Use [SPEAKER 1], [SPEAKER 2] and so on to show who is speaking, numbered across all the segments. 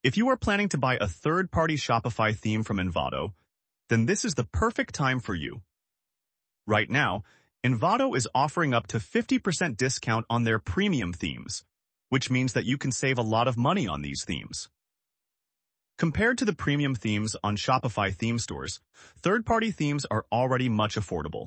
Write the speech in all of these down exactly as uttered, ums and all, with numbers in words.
[SPEAKER 1] If you are planning to buy a third-party Shopify theme from Envato, then this is the perfect time for you. Right now, Envato is offering up to fifty percent discount on their premium themes, which means that you can save a lot of money on these themes. Compared to the premium themes on Shopify theme stores, third-party themes are already much affordable.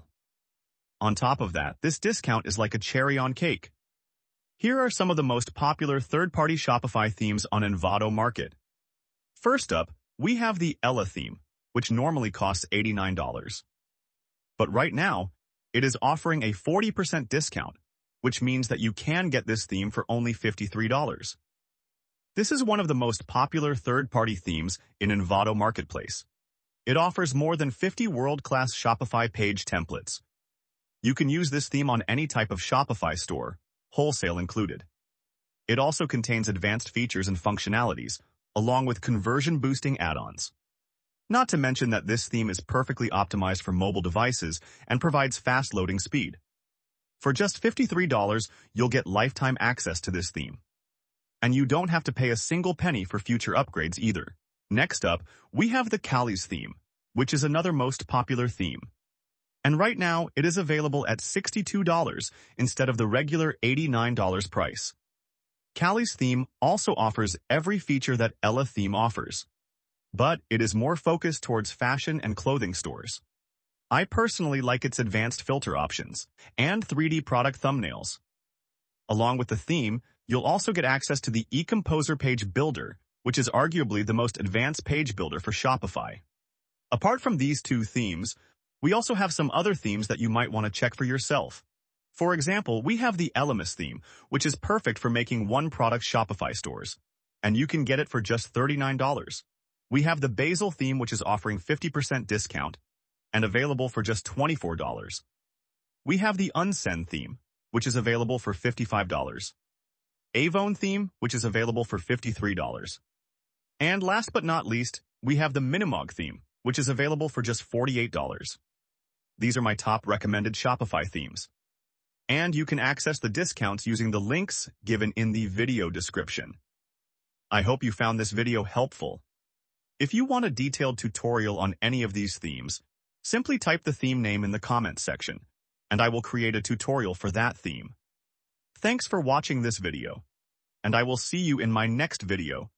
[SPEAKER 1] On top of that, this discount is like a cherry on cake. Here are some of the most popular third-party Shopify themes on Envato Market. First up, we have the 𝐥𝐢𝐬𝐳 theme, which normally costs eighty-nine dollars. But right now, it is offering a forty percent discount, which means that you can get this theme for only fifty-three dollars. This is one of the most popular third-party themes in Envato Marketplace. It offers more than fifty world-class Shopify page templates. You can use this theme on any type of Shopify store, wholesale included. It also contains advanced features and functionalities, along with conversion-boosting add-ons. Not to mention that this theme is perfectly optimized for mobile devices and provides fast loading speed. For just fifty-three dollars, you'll get lifetime access to this theme. And you don't have to pay a single penny for future upgrades either. Next up, we have the 𝐥𝐢𝐬𝐳 theme, which is another most popular theme. And right now, it is available at sixty-two dollars instead of the regular eighty-nine dollars price. 𝐥𝐢𝐬𝐳 theme also offers every feature that 𝐥𝐢𝐬𝐳 theme offers, but it is more focused towards fashion and clothing stores. I personally like its advanced filter options and three D product thumbnails. Along with the theme, you'll also get access to the eComposer Page Builder, which is arguably the most advanced page builder for Shopify. Apart from these two themes, we also have some other themes that you might want to check for yourself. For example, we have the 𝐥𝐢𝐬𝐳 theme, which is perfect for making one-product Shopify stores, and you can get it for just thirty-nine dollars. We have the 𝐵ASIL theme, which is offering fifty percent discount and available for just twenty-four dollars. We have the 𝐈𝐦𝐩𝐸𝐻 theme, which is available for fifty-five dollars. 𝐈𝐦𝐻𝐸𝐻 theme, which is available for fifty-three dollars. And last but not least, we have the 𝐈𝐦𝐻𝐸𝐻𝐸 theme, which is available for just forty-eight dollars. These are my top recommended Shopify themes. And you can access the discounts using the links given in the video description. I hope you found this video helpful. If you want a detailed tutorial on any of these themes, simply type the theme name in the comments section, and I will create a tutorial for that theme. Thanks for watching this video, and I will see you in my next video.